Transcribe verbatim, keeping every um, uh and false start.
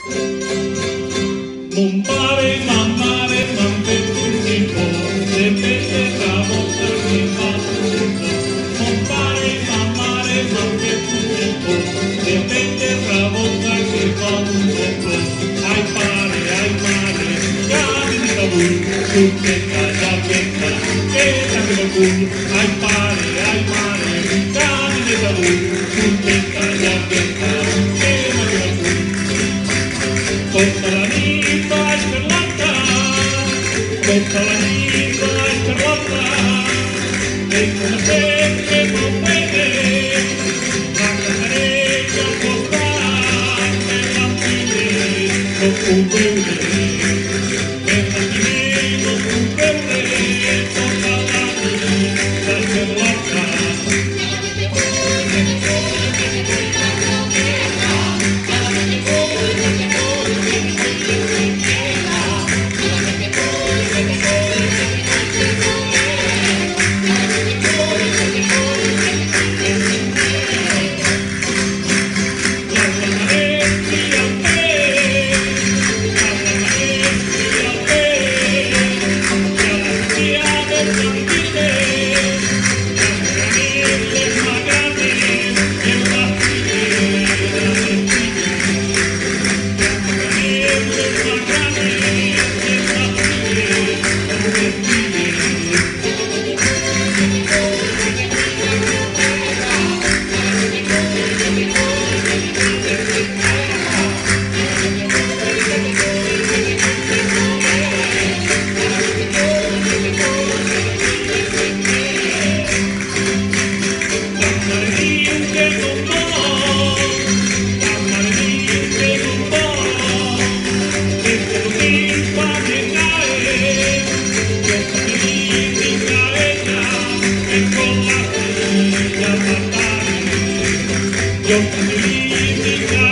Mumpare, mamare, mampe, tipo, de pete, rabo, tarjeta, mumpare, mamare, mampe, tipo, de pete, rabo, tarjeta, ay pare, ay mare, camina tabú, tu peta, la peta, peta que lo culo, ay pare, ay mare, camina tabú, tu peta, la peta, peta que lo culo. Questa la vita è scarlatta, questa la vita è scarlatta, e come sempre non vede, la cantareggia può stare, nella fine non può bere, nella fine non può bere, tutta la vita è scarlatta. Yo